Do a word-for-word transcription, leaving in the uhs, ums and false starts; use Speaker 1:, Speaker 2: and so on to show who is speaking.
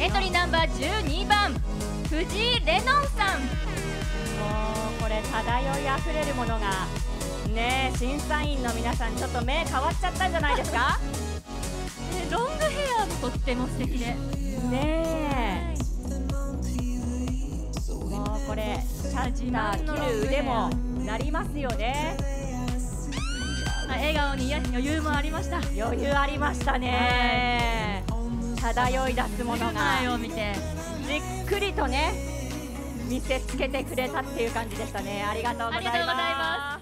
Speaker 1: エントリーナンバーじゅうにばん藤井レノンさん。
Speaker 2: もうこれ漂いあふれるものがねえ、審査員の皆さんちょっと目変わっちゃったんじゃないですか
Speaker 1: えロングヘアもとっても素敵で
Speaker 2: ねえ、もうこれシャッター切る腕もなりますよね。
Speaker 1: 笑顔に余裕もありました。
Speaker 2: 余裕ありましたね、漂い出すものが
Speaker 1: 前を見て
Speaker 2: じっくりとね見せつけてくれたっていう感じでしたね。ありがとうございます。